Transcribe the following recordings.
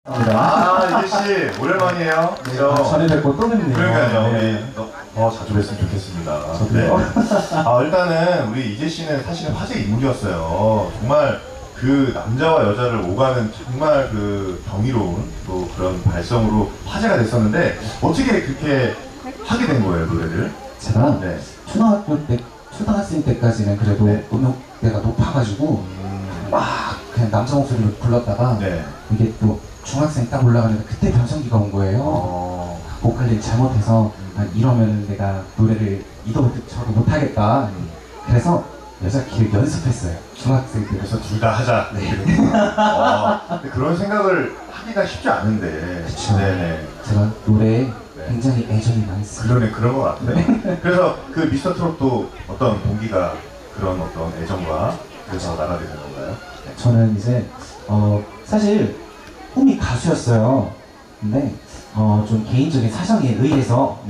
아, 이재씨, 오랜만이에요. 네, 전에 뵙고 또 뵙네요. 그러니까요. 네. 더 자주 뵀으면 좋겠습니다. 저도요. 일단은 우리 이재씨는 사실은 화제 인물이었어요. 정말 그 남자와 여자를 오가는 정말 그 경이로운 또 그런 발성으로 화제가 됐었는데 어떻게 그렇게 하게 된 거예요, 노래를? 제가 네. 초등학생 때까지는 그래도 네. 음역대가 높아가지고 막 그냥 남자 목소리로 불렀다가 네. 이게 또 중학생 딱 올라가는데 그때 변성기가 온 거예요. 보컬링 잘못해서 이러면 내가 노래를 이도부터 저도 못하겠다. 그래서 여자 키를 연습했어요. 중학생 때. 그래서 둘 다 하자. 네. 근데 그런 생각을 하기가 쉽지 않은데. 그쵸. 네네. 제가 노래에 네. 굉장히 애정이 많습니다. 그런 것 같아요. 그래서 그 미스터 트롯도 어떤 동기가 그런 어떤 애정과 그래서 나가게 된 건가요? 저는 이제 사실 꿈이 가수였어요. 근데 좀 개인적인 사정에 의해서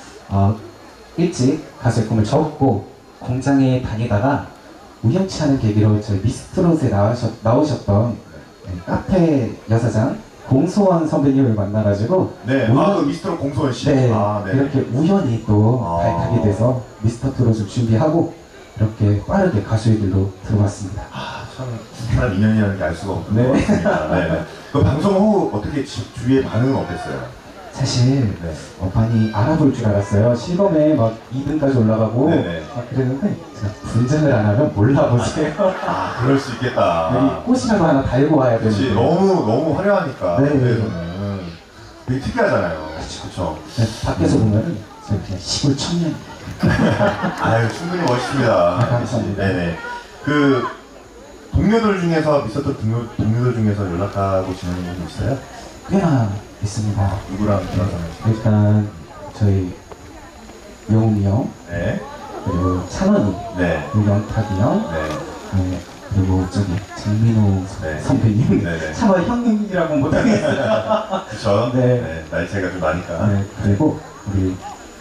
일찍 가수의 꿈을 접고 공장에 다니다가 우연치 않은 계기로 저희 미스트롯에 나오셨던 카페 여사장 공소원 선배님을 만나가지고 네, 그 미스터 공소원 씨. 네, 네. 이렇게 우연히 또 발탁이 돼서 미스터 트롯을 준비하고 이렇게 빠르게 가수의 길로 들어왔습니다. 참 사람 인연이라는 게 알 수가 없는 네. 것 같습니다. 네. 그 방송 후 어떻게 주위의 반응은 어땠어요? 사실 네. 많이 알아볼 줄 알았어요. 실검에 막 2등까지 올라가고 네네. 막 그랬는데 제가 분장을 안 하면 몰라보세요. 그럴 수 있겠다. 여기 꽃이라도 하나 달고 와야 그렇지. 되는데 너무 화려하니까. 네. 무대에서는 되게 특이하잖아요. 그렇죠. 네, 밖에서 보면은 저희 그냥 시골 청년. 아유, 충분히 멋있습니다. 감사합니다. 네네. 그 동료들 중에서 미스터 동료들 중에서 연락하고 지내는 분 있어요? 꽤나 있습니다. 누구랑 연락하나요? 일단 저희 용훈이 형, 네. 그리고 찬원이, 네. 그리고 영탁이 형, 네. 그리고 저기 장민호 네. 선배님. 네네. 차마 형님이라고 못하겠어요. 그쵸? 네. 나이 차이가 좀 나니까. 네, 그리고 우리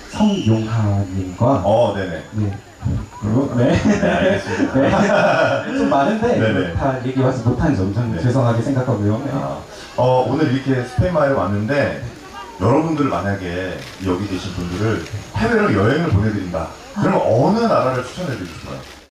성용하님과 네네. 네. 그리고 네. 네, 알겠습니다. 네. 좀 많은데 네네. 다 얘기 와서 못한 점 좀 네. 죄송하게 생각하고요. 네. 오늘 이렇게 스페인마을에 왔는데 여러분들 만약에 여기 계신 분들을 해외로 여행을 보내드린다. 그러면 어느 나라를 추천해 드리고 싶어요?